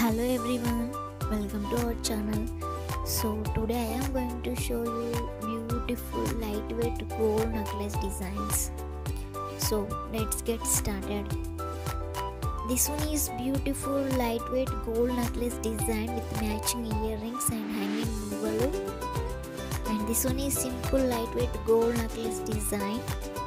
Hello everyone, welcome to our channel. So today I am going to show you beautiful lightweight gold necklace designs. So let's get started. This one is beautiful lightweight gold necklace design with matching earrings and hanging envelope. And this one is simple lightweight gold necklace design.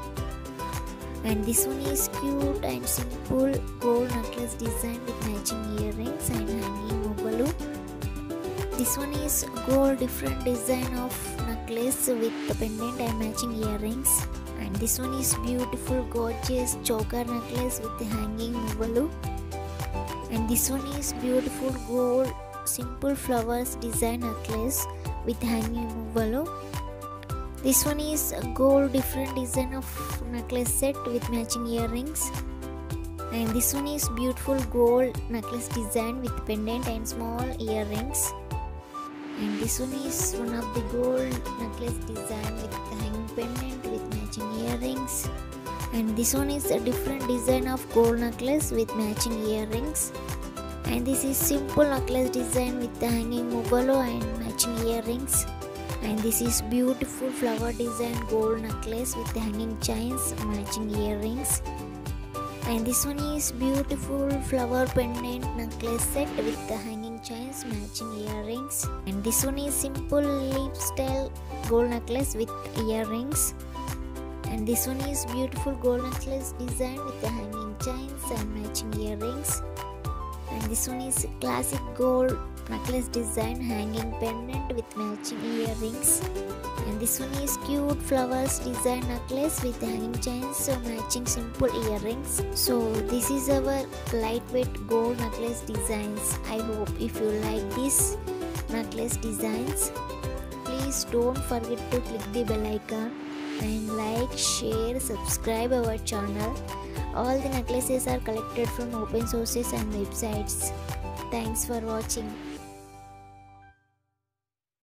And this one is cute and simple gold necklace design with matching earrings and hanging envelope. This one is gold different design of necklace with the pendant and matching earrings. And this one is beautiful gorgeous choker necklace with the hanging envelope. And this one is beautiful gold simple flowers design necklace with hanging envelope. This one is a gold different design of necklace set with matching earrings. And this one is beautiful gold necklace design with pendant and small earrings. And this one is one of the gold necklace design with the hanging pendant with matching earrings. And this one is a different design of gold necklace with matching earrings. And this is simple necklace design with the hanging envelope and matching earrings. And this is beautiful flower design gold necklace with the hanging chains matching earrings. And this one is beautiful flower pendant necklace set with the hanging chains matching earrings. And this one is simple leaf style gold necklace with earrings. And this one is beautiful gold necklace design with the hanging chains and matching earrings. And this one is classic gold necklace design hanging pendant with matching earrings. And this one is cute flowers design necklace with hanging chains so matching simple earrings. So this is our lightweight gold necklace designs. I hope if you like these necklace designs, please don't forget to click the bell icon and like, share, subscribe our channel. All the necklaces are collected from open sources and websites. Thanks for watching.